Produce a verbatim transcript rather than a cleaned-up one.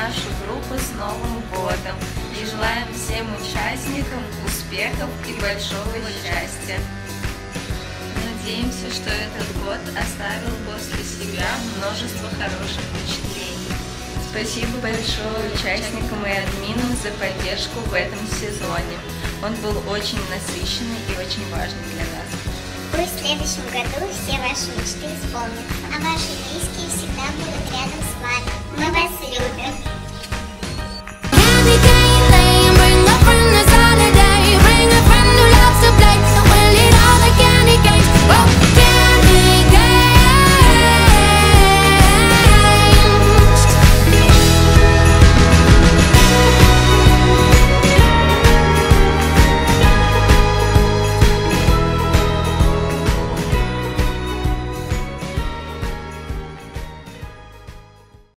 нашу группу с Новым годом и желаем всем участникам успехов и большого счастья. Надеемся, что этот год оставил после себя множество хороших впечатлений. Спасибо большое участникам и админам за поддержку в этом сезоне. Он был очень насыщенный и очень важный для нас. Пусть в следующем году все ваши мечты исполнятся, а ваши близкие всегда будут рядом с вами. Мы вас любим.